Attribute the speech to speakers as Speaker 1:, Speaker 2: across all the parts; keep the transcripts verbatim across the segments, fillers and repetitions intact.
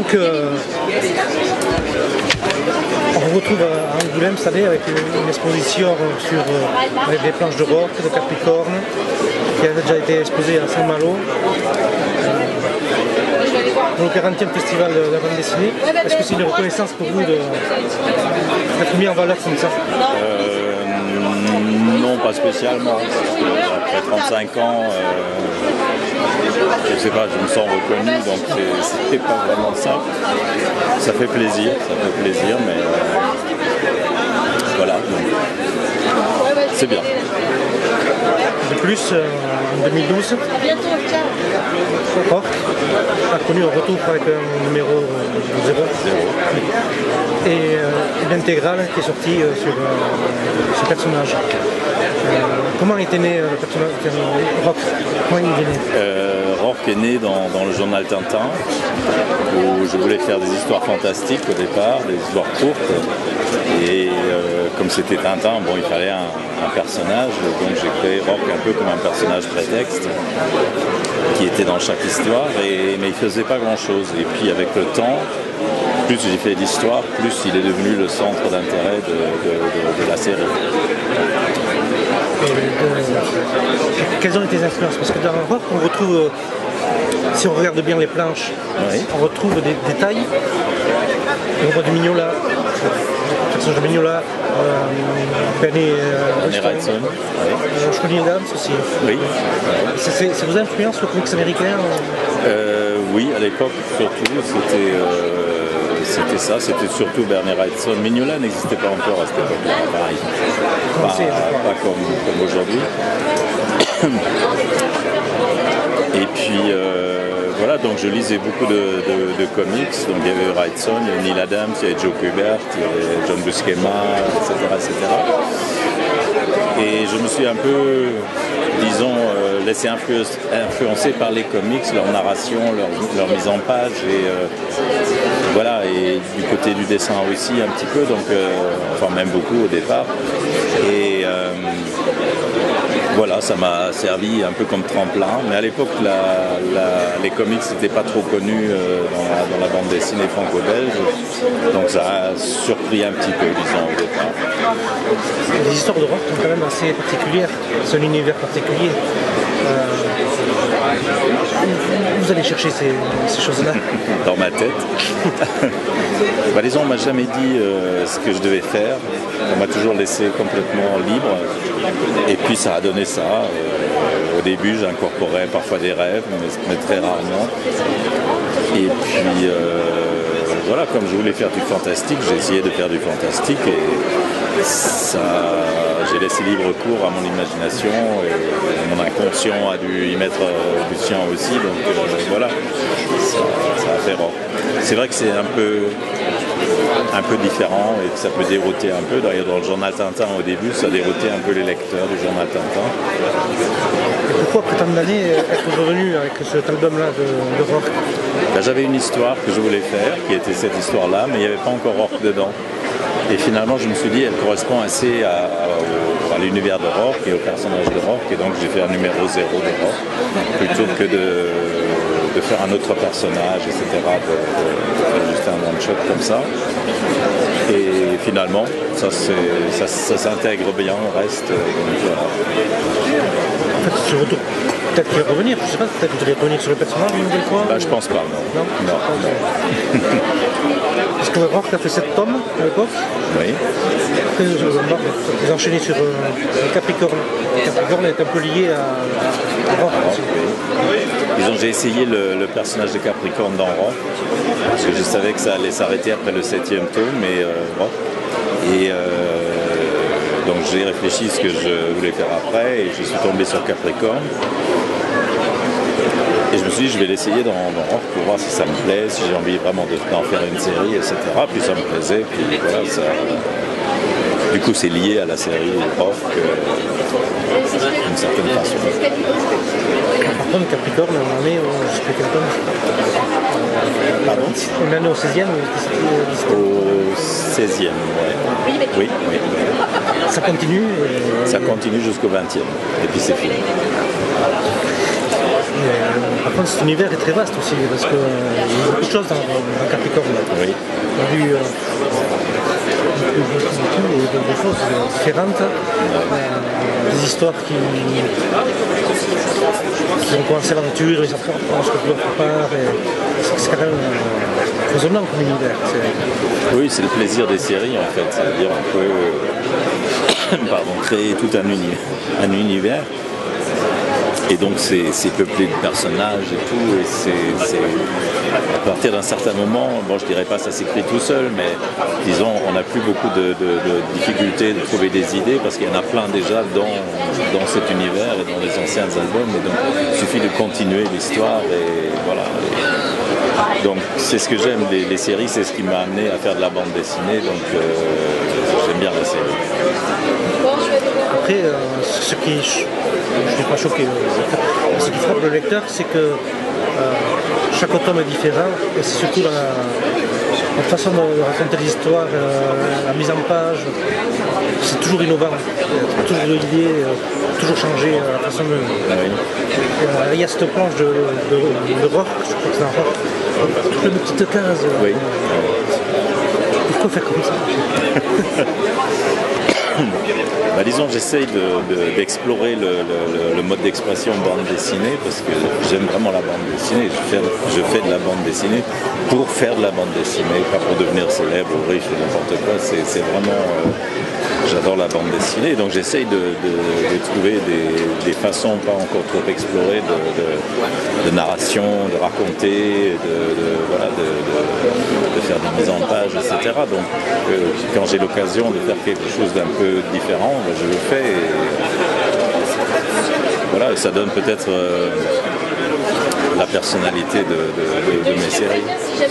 Speaker 1: Donc, euh, on vous retrouve à Angoulême cette année avec une exposition sur, euh, avec des planches de roc, de Capricorne, qui a déjà été exposée à Saint-Malo. Pour le quarantième festival de la bande dessinée, est-ce que c'est une reconnaissance pour vous d'être mis en valeur comme ça?
Speaker 2: euh, Non, pas spécialement. Parce que après trente-cinq ans, euh, je sais pas, je me sens reconnu, donc c'est pas vraiment ça. Ça fait plaisir, ça fait plaisir, mais euh, voilà, c'est bien.
Speaker 1: De plus, euh, en deux mille douze, Rock a connu un retour avec un numéro zéro. Et euh, l'intégrale qui est sortie euh, sur euh, ce personnage. Euh, comment était né euh, le personnage euh, Rock? Comment il est né?
Speaker 2: euh, Rock est né dans, dans le journal Tintin, où je voulais faire des histoires fantastiques au départ, des histoires courtes. Et euh, comme c'était Tintin, bon, il fallait un, un personnage, donc j'ai créé Rock un peu comme un personnage prétexte qui était dans chaque histoire, et, mais il faisait pas grand chose. Et puis avec le temps, plus j'ai fait d'histoire, plus il est devenu le centre d'intérêt de, de, de, de la série.
Speaker 1: Et de... Quelles ont été les influences? Parce que dans Rock, on retrouve, si on regarde bien les planches, oui, on retrouve des détails. On voit du Mignola, le personnage de Mignola, euh, Penny euh,
Speaker 2: Wrightson,
Speaker 1: euh, je connais Adams aussi.
Speaker 2: Oui.
Speaker 1: Ça vous influence le comics américain?
Speaker 2: euh, Oui, à l'époque surtout, c'était euh, c'était ça, c'était surtout Bernie Wrightson. Mignola n'existait pas encore à cette époque-là, pareil. Pas, pas comme, comme aujourd'hui. Et puis euh, voilà, donc je lisais beaucoup de, de, de comics. Donc il y avait Wrightson, il y avait Neil Adams, il y avait Joe Kubert, il y avait John Buscema, et cetera, et cetera. Et je me suis un peu, disons, euh, laissé influencer, influencer par les comics, leur narration, leur, leur mise en page, et euh, voilà, et du côté du dessin aussi un petit peu, donc, euh, enfin même beaucoup au départ. Et euh, voilà, ça m'a servi un peu comme tremplin, mais à l'époque, la, la, les comics n'étaient pas trop connus euh, dans, la, dans la bande dessinée franco-belge, donc ça a surpris un petit peu, disons, au départ.
Speaker 1: Les histoires de rock sont quand même assez particulières, c'est un univers particulier. Euh, vous allez chercher ces, ces choses-là?
Speaker 2: Dans ma tête. Bah, disons, on m'a jamais dit euh, ce que je devais faire. On m'a toujours laissé complètement libre. Et puis ça a donné ça. Euh, au début, j'incorporais parfois des rêves, mais, mais très rarement. Et puis euh, voilà, comme je voulais faire du fantastique, j'ai essayé de faire du fantastique et ça, j'ai laissé libre cours à mon imagination et mon inconscient a dû y mettre euh, du sien aussi. Donc euh, voilà, ça, ça a fait Rock. C'est vrai que c'est un peu, un peu différent et que ça peut dérouter un peu. D'ailleurs, dans le journal Tintin, au début, ça déroutait un peu les lecteurs du journal Tintin.
Speaker 1: Et pourquoi, après tant d'années, être revenu avec cet album-là de, de Rock?
Speaker 2: Ben, j'avais une histoire que je voulais faire, qui était cette histoire-là, mais il n'y avait pas encore Rock dedans. Et finalement, je me suis dit, elle correspond assez à, à, à l'univers de Rock et au personnage de Rock. Et donc, j'ai fait un numéro zéro de Rock, plutôt que de... de faire un autre personnage, et cetera, de, de, de faire juste un one-shot comme ça. Et finalement, ça, ça, ça s'intègre bien au reste. Donc, voilà.
Speaker 1: En fait, ce retour, peut-être qu'il va revenir, je sais pas, peut-être que vous allez revenir sur le personnage une nouvelle fois?
Speaker 2: Bah, ou... Je pense pas, non.
Speaker 1: Non, non. non. Parce que Rock a fait sept tomes à l'époque.
Speaker 2: Oui.
Speaker 1: Après, vous enchaînez sur euh, Capricorne. Capricorne est un peu lié à, à Rock.
Speaker 2: Ah, oui. Disons, j'ai essayé le, le personnage de Capricorne dans Rock, parce que je savais que ça allait s'arrêter après le septième tome, mais euh, Rock. Et euh, donc j'ai réfléchi à ce que je voulais faire après, et je suis tombé sur Capricorne. Et je me suis dit, je vais l'essayer dans, dans Rock pour voir si ça me plaît, si j'ai envie vraiment d'en faire une série, et cetera. Puis ça me plaisait, puis voilà, ça... Du coup, c'est lié à la série Rock euh, d'une certaine façon.
Speaker 1: Par contre, Capricorne, on en est au... je sais plus quel tome.
Speaker 2: Pardon?
Speaker 1: On en est au seizième ou
Speaker 2: au seizième, ouais. Oui, oui.
Speaker 1: Ça continue et...
Speaker 2: Ça continue jusqu'au vingtième, et puis c'est fini.
Speaker 1: euh, par contre, cet univers est très vaste aussi, parce qu'il euh, y a beaucoup de choses dans, dans Capricorne.
Speaker 2: Oui.
Speaker 1: On a vu euh, beaucoup, beaucoup, beaucoup de choses différentes, euh, des histoires qui, qui ont commencé l'aventure, les enfants pensent que d'autre part, et c'est quand même euh, foisonnant comme univers.
Speaker 2: Oui, c'est le plaisir des séries en fait, c'est-à-dire on peut pardon, créer tout un, uni un univers. Et donc c'est peuplé de personnages et tout, et c'est à partir d'un certain moment, bon je dirais pas ça s'écrit tout seul, mais disons on n'a plus beaucoup de, de, de difficultés de trouver des idées parce qu'il y en a plein déjà dans, dans cet univers et dans les anciens albums, et donc il suffit de continuer l'histoire et voilà. Et donc c'est ce que j'aime, les, les séries, c'est ce qui m'a amené à faire de la bande dessinée, donc euh, j'aime bien la série.
Speaker 1: Après, euh, ce qui, je ne suis pas choqué, euh, ce qui frappe le lecteur, c'est que euh, chaque tome est différent, et c'est surtout la, la façon de raconter l'histoire, euh, la mise en page, c'est toujours innovant, toujours de l'idée, euh, toujours changer euh, la façon de... Euh, il y a cette planche de, de, de rock, je crois que c'est un rock, toutes les petites cases. Euh,
Speaker 2: oui.
Speaker 1: Pourquoi faire comme ça?
Speaker 2: Bah, disons, j'essaye d'explorer de, de, le, le, le mode d'expression bande dessinée parce que j'aime vraiment la bande dessinée. Je fais, je fais de la bande dessinée pour faire de la bande dessinée, pas pour devenir célèbre ou riche ou n'importe quoi. C'est vraiment... Euh, j'adore la bande dessinée, donc j'essaye de, de, de trouver des, des façons pas encore trop explorées de, de, de narration, de raconter, de, de, voilà, de, de, de faire des mises en page, et cetera. Donc euh, quand j'ai l'occasion de faire quelque chose d'un peu différent, ben, je le fais. Et, voilà, et ça donne peut-être euh, la personnalité de, de, de, de mes séries.
Speaker 1: Et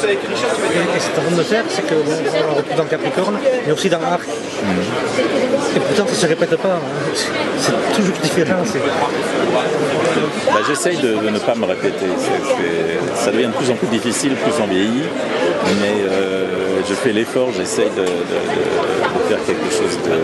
Speaker 1: ce que tu de faire, c'est que bon, on retrouve dans Capricorne, mais aussi dans Arc. Mmh. Et pourtant, ça ne se répète pas. Hein. C'est toujours différent.
Speaker 2: Bah, j'essaye de, de ne pas me répéter. C'est, c'est, ça devient de plus en plus difficile, plus on vieillit. Mais euh, je fais l'effort, j'essaye de, de, de, de faire quelque chose de,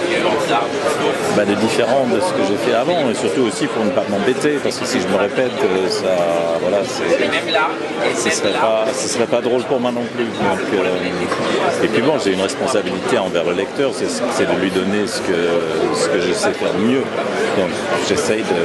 Speaker 2: bah, de différent de ce que j'ai fait avant. Et surtout aussi pour ne pas m'embêter. Parce que si je me répète, ça, voilà, ce ne serait pas, ce serait pas drôle pour moi non plus. Donc, euh, et puis bon, j'ai une responsabilité envers le lecteur, c'est, c'est de lui donner ce que, ce que je sais faire mieux. Donc j'essaye de,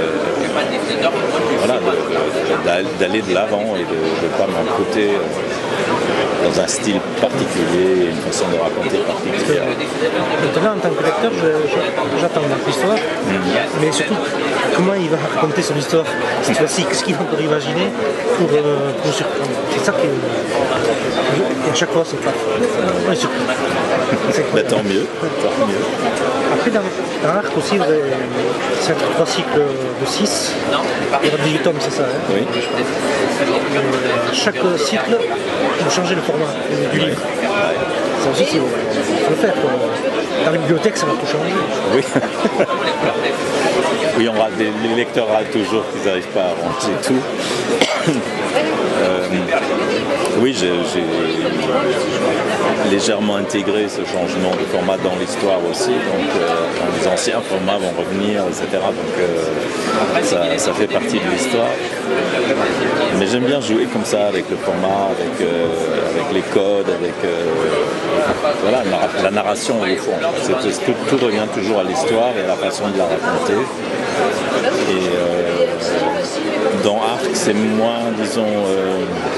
Speaker 2: voilà, de, de, d'aller de l'avant et de ne pas m'encrouter dans un style particulier, une façon de raconter particulière.
Speaker 1: Maintenant, en tant que lecteur, je, je, j'attends notre histoire, mmh. mais surtout, comment il va raconter son histoire cette fois-ci, qu'est-ce qu'il va encore imaginer pour, euh, pour nous surprendre. C'est ça qui est... Et à chaque fois, c'est pas... On est surpris.
Speaker 2: Bah, tant mieux, tant mieux.
Speaker 1: Après, dans, dans l'arc aussi, c'est trois cycles de six, il y aura dix-huit tomes, c'est ça, hein.
Speaker 2: Oui.
Speaker 1: Euh, chaque cycle, il faut changer le format du livre.
Speaker 2: Ouais.
Speaker 1: Ça aussi, il faut le faire. Quoi. Dans la bibliothèque, ça va tout changer.
Speaker 2: Oui. Oui, on rate des, les lecteurs ratent toujours qu'ils n'arrivent pas à ranger tout. euh, oui, j'ai, j'ai légèrement intégré ce changement de format dans l'histoire aussi. Donc, euh, les anciens formats vont revenir, et cetera. Donc, euh, ça, ça fait partie de l'histoire. Mais j'aime bien jouer comme ça avec le format, avec, euh, avec les codes, avec euh, voilà, la, la narration au fond. C'est, c'est, tout, tout revient toujours à l'histoire et à la façon de la raconter. Et euh, dans Arc, c'est moins, disons, euh,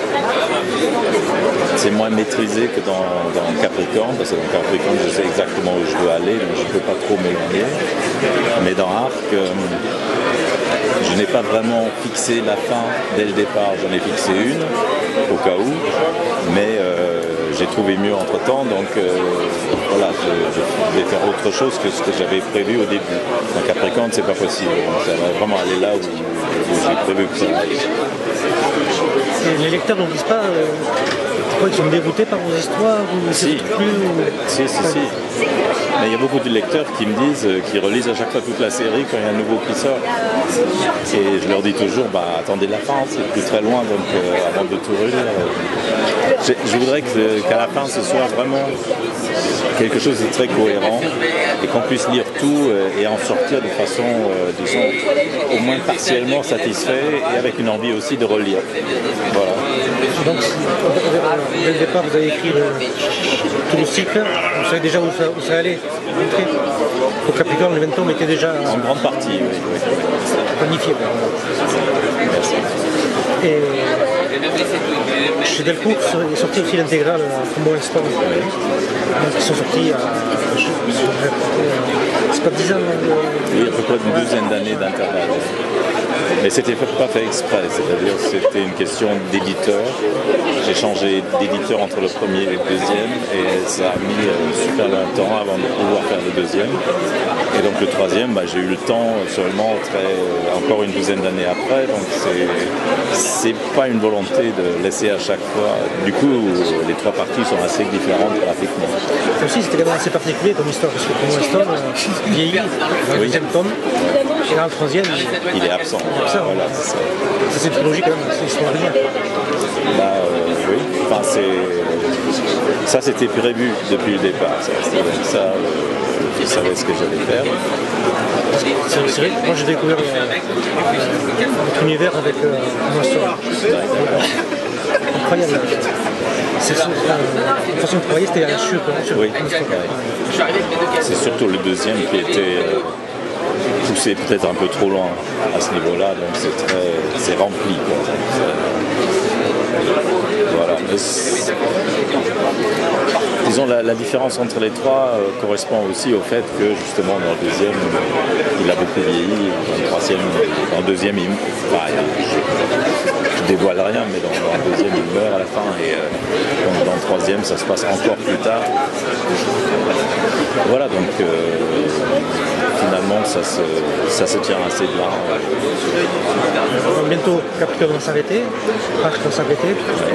Speaker 2: c'est moins maîtrisé que dans, dans Capricorne, parce que dans Capricorne, je sais exactement où je veux aller, donc je ne peux pas trop m'éloigner. Mais dans Arc, euh, je n'ai pas vraiment fixé la fin dès le départ, j'en ai fixé une, au cas où, mais euh, j'ai trouvé mieux entre-temps, donc euh, voilà, je, je vais faire autre chose que ce que j'avais prévu au début. Dans Capricorne, c'est pas possible, donc ça va vraiment aller là où, où j'ai prévu que ça aille.
Speaker 1: Et les lecteurs ne disent pas euh, pourquoi ils sont déroutés par vos histoires ou
Speaker 2: si.
Speaker 1: plus ou...
Speaker 2: si, si, si. Mais il y a beaucoup de lecteurs qui me disent, euh, qui relisent à chaque fois toute la série quand il y a un nouveau qui sort. Et je leur dis toujours, bah, attendez la fin, c'est plus très loin, donc euh, avant de tout relire. Euh, je, je voudrais que, qu'à la fin ce soit vraiment quelque chose de très cohérent et qu'on puisse lire tout euh, et en sortir de façon, euh, disons, au moins partiellement satisfait et avec une envie aussi de relire. Voilà.
Speaker 1: Donc, dès le départ, vous avez écrit le, tout le cycle, vous savez déjà où ça, où ça allait rentrer. Au Capricorne, le vingt tomes était déjà
Speaker 2: en grande partie, oui. oui, oui.
Speaker 1: planifié.
Speaker 2: Merci.
Speaker 1: Et chez Delcourt est sorti aussi l'intégrale Combo Instant. Oui. Donc ils sont sortis à. C'est pas dix ans.
Speaker 2: Oui, à peu près une douzaine d'années d'intervalle. Mais c'était pas fait exprès, c'est-à-dire c'était une question d'éditeur. J'ai changé d'éditeur entre le premier et le deuxième et ça a mis super longtemps avant de pouvoir faire le deuxième. Et donc le troisième, bah, j'ai eu le temps seulement très, encore une douzaine d'années après, donc c'est pas une volonté de laisser à chaque fois. Du coup, les trois parties sont assez différentes graphiquement.
Speaker 1: Ça aussi, c'était quand même assez particulier comme histoire, parce que pour l'instant, vieillit dans le
Speaker 2: oui.
Speaker 1: deuxième tome, et dans le troisième,
Speaker 2: il, il est absent.
Speaker 1: Ça, voilà, c'est ça. C'est une trilogie quand même, c'est histoire de bien.
Speaker 2: Bah euh, oui, enfin c'est. Ça c'était prévu depuis le départ. Ça, ça euh, je savais ce que j'allais faire.
Speaker 1: C'est vrai, moi j'ai découvert euh, notre univers avec euh, mon histoire. Incroyable. C'est euh, une façon de travailler, c'était à la chute.
Speaker 2: Oui, c'est surtout le deuxième qui était. Euh, poussé peut-être un peu trop loin à ce niveau-là, donc c'est très, c'est rempli. Quoi. Voilà. Mais disons la, la différence entre les trois euh, correspond aussi au fait que justement dans le deuxième il a beaucoup vieilli, dans le troisième, dans le deuxième il bah, je, je dévoile rien, mais dans, dans le deuxième il meurt à la fin et euh, donc dans le troisième ça se passe encore plus tard. Voilà donc. Euh, Finalement, ça se, ça se tient assez bien.
Speaker 1: Donc bientôt, Capricorne va s'arrêter, Arc va s'arrêter.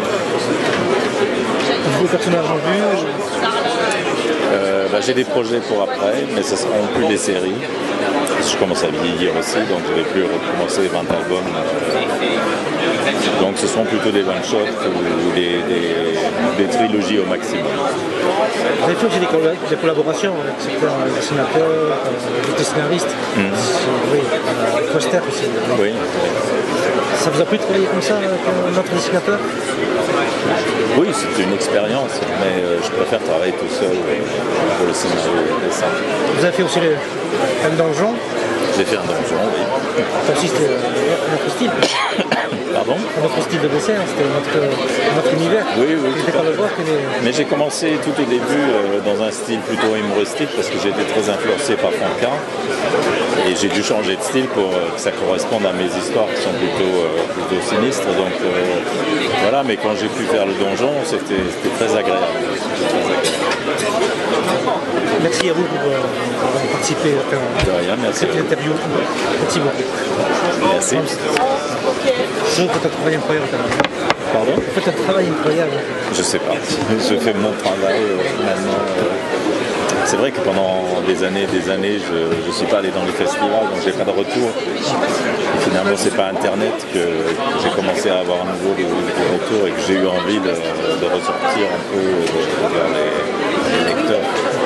Speaker 1: Beaucoup de personnages en vue.
Speaker 2: Euh, bah, j'ai des projets pour après, mais ce ne seront plus des séries. Je commence à vieillir aussi, donc je ne vais plus recommencer vingt albums. Donc ce seront plutôt des one-shots ou des, des, des trilogies au maximum.
Speaker 1: Vous avez fait aussi des, colla des collaborations avec certains dessinateurs, euh, des scénaristes, mmh. oui, euh, Foster aussi.
Speaker 2: Oui.
Speaker 1: Ça vous a plu de travailler comme ça avec un autre dessinateur?
Speaker 2: Oui, c'est une expérience, mais euh, je préfère travailler tout seul euh, pour le scénario et dessin.
Speaker 1: Vous avez fait aussi le, un donjon?
Speaker 2: J'ai fait un donjon, oui.
Speaker 1: Ça aussi c'était un autre style.
Speaker 2: Pardon?
Speaker 1: Un autre style de dessin, c'était notre, notre univers.
Speaker 2: Oui, oui.
Speaker 1: Pas le voir que les...
Speaker 2: Mais j'ai commencé tout au début euh, dans un style plutôt humoristique parce que j'ai été très influencé par Franquin. Et j'ai dû changer de style pour euh, que ça corresponde à mes histoires qui sont plutôt, euh, plutôt sinistres. Donc euh, voilà, mais quand j'ai pu faire le donjon, c'était très agréable. Très agréable.
Speaker 1: Merci à vous pour avoir euh, participé à
Speaker 2: rien, merci
Speaker 1: cette interview. Merci beaucoup.
Speaker 2: Merci.
Speaker 1: Vous faites un travail incroyable.
Speaker 2: Pardon?
Speaker 1: Vous faites un travail incroyable.
Speaker 2: Je sais pas. Je fais mon travail euh, finalement. Euh, c'est vrai que pendant des années et des années, je ne suis pas allé dans les festivals, donc j'ai pas de retour. Et finalement, c'est pas Internet que, que j'ai commencé à avoir un nouveau de, de retour et que j'ai eu envie de, de ressortir un peu vers les, les lecteurs.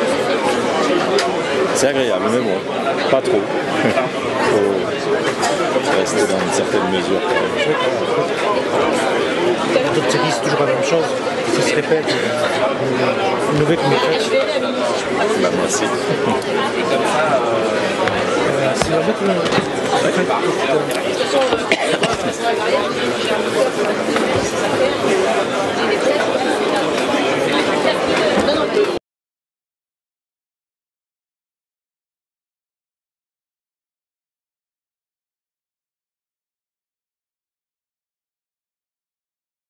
Speaker 2: C'est agréable, mais bon, pas trop. Faut rester dans une certaine mesure.
Speaker 1: Toute série, c'est toujours la même chose, ça se répète, une nouvelle qui m'éclate.
Speaker 2: Bah, merci.
Speaker 1: euh, c'est la bête, en fait,